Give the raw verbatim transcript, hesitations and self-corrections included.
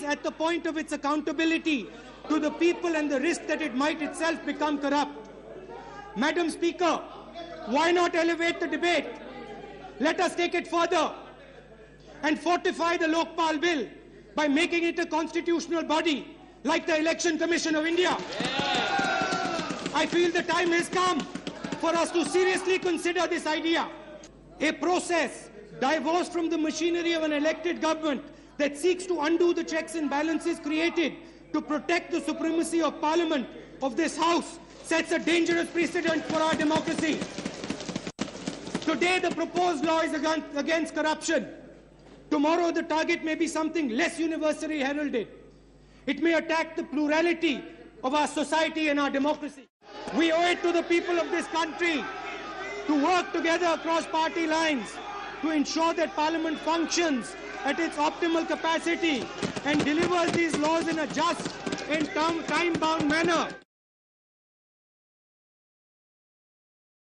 is at the point of its accountability to the people and the risk that it might itself become corrupt. Madam Speaker, why not elevate the debate? Let us take it further and fortify the Lokpal Bill by making it a constitutional body like the Election Commission of India. I feel the time has come for us to seriously consider this idea. A process divorced from the machinery of an elected government that seeks to undo the checks and balances created to protect the supremacy of Parliament, of this House, sets a dangerous precedent for our democracy. Today, the proposed law is against corruption. Tomorrow, the target may be something less universally heralded. It may attack the plurality of our society and our democracy. We owe it to the people of this country to work together across party lines to ensure that Parliament functions at its optimal capacity and delivers these laws in a just and time-bound manner.